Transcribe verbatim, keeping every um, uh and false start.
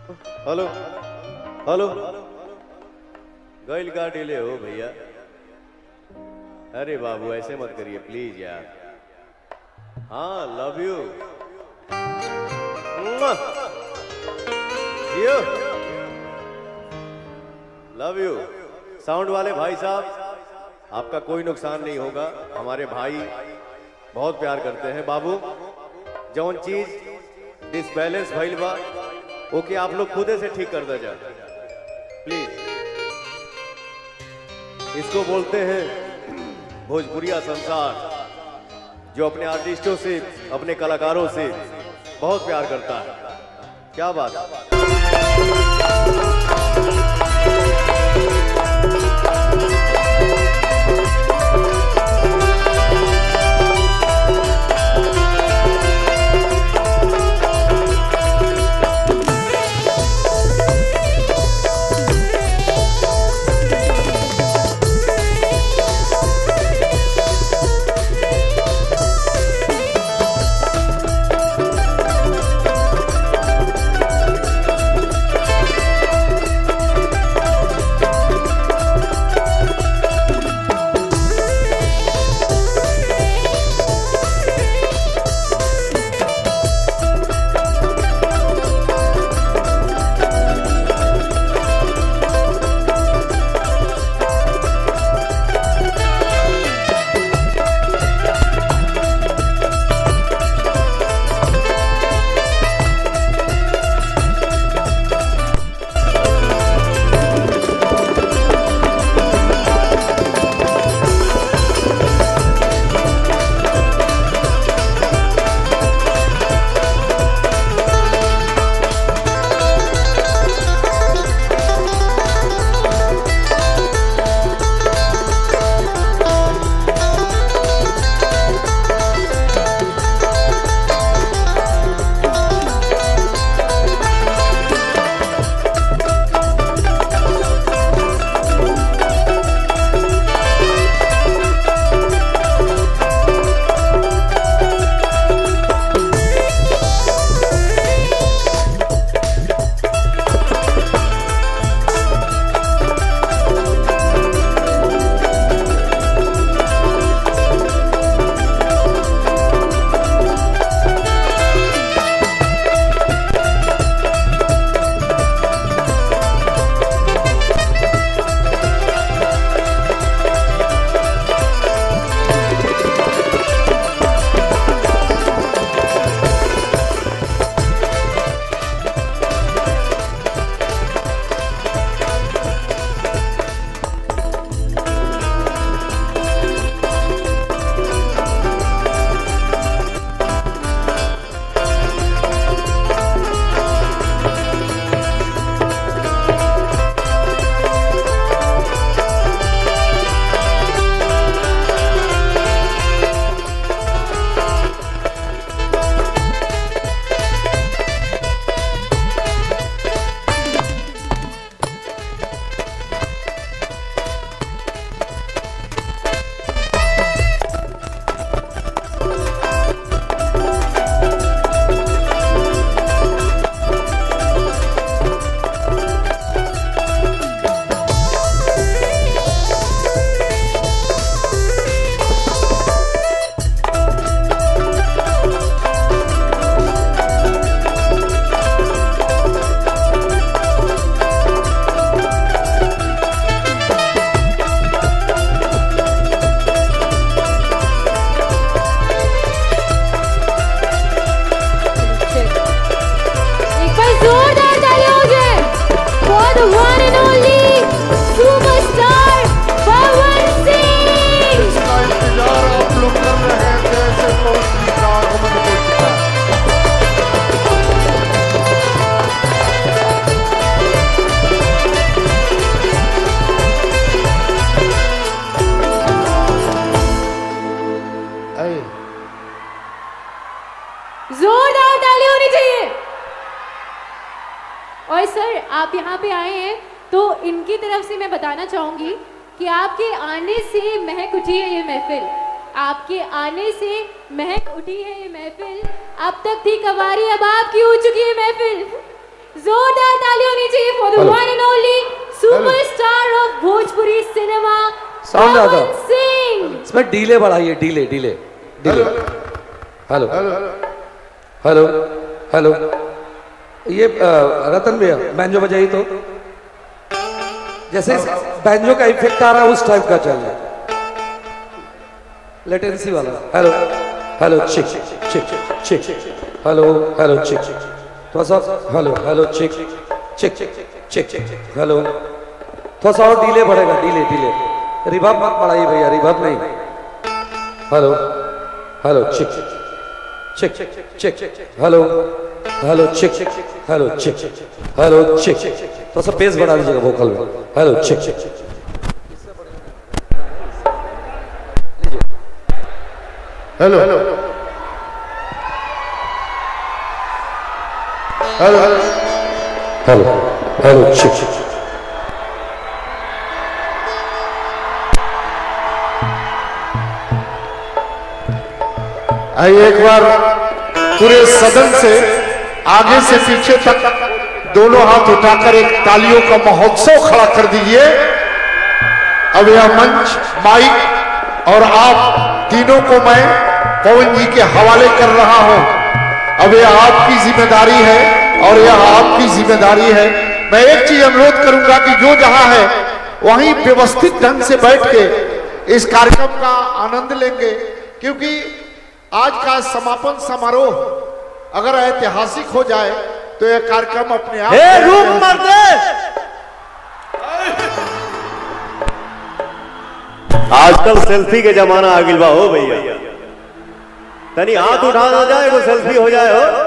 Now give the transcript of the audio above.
Hello hello गैल का delay हो भैया। अरे बाबू ऐसे मत करिए प्लीज यार। हाँ love you you love you. Sound वाले भाई साहब आपका कोई नुकसान नहीं होगा। हमारे भाई बहुत प्यार करते हैं। बाबू जौन चीज डिसबैलेंस भइल बा ओके आप लोग खुदे से ठीक कर दे जा प्लीज। इसको बोलते हैं भोजपुरिया संसार, जो अपने आर्टिस्टों से अपने कलाकारों से बहुत प्यार करता है। क्या बात है। जोरदार ताली होनी चाहिए। और सर आप यहाँ पे आए हैं तो इनकी तरफ से मैं बताना चाहूंगी कि आपके आने से महक उठी है ये महफिल, आपके आने से महक उठी है ये महफिल। अब तक थी कवारी, अब आपकी हो चुकी है महफिल। जोरदार ताली होनी चाहिए for the one and only superstar of Bhojpuri cinema sound आता पवन सिंह। इसमें डीले बढ़ाइए, delay delay delay. Hello hello hello, ये रतन भैया बैंजो बजाई तो, जैसे बैंजो का इफेक्ट आ रहा है उस टाइप का चल रहा है, लेटेंसी वाला। Hello hello check check check, hello hello check, थोड़ा सा hello hello check check check check, hello थोड़ा सा और डीले बढ़ेगा, डीले डीले, रिवर्ब मत बढ़ाइए भैया, रिवर्ब नहीं। Hello hello check check check, hello hello check, hello check, hello check, थोड़ा सा बेस बढ़ा दीजिएगा वोकल में। Hello check, hello hello hello hello hello check. आइए एक बार पूरे सदन से आगे से पीछे तक दोनों हाथ उठाकर एक तालियों का महोत्सव खड़ा कर दीजिए। अब यह मंच, माइक और आप तीनों को मैं पवन जी के हवाले कर रहा हूं। अब यह आपकी जिम्मेदारी है और यह आपकी जिम्मेदारी है। मैं एक चीज अनुरोध करूंगा कि जो जहां है वहीं व्यवस्थित ढंग से बैठ के इस कार्यक्रम का आनंद लेंगे, क्योंकि आज का समापन समारोह अगर ऐतिहासिक हो जाए तो यह कार्यक्रम अपने आप रूप मर दे। आजकल सेल्फी के जमाना आ गिलवा हो भैया, तनी हाथ उठा ना जाए वो सेल्फी हो जाए हो।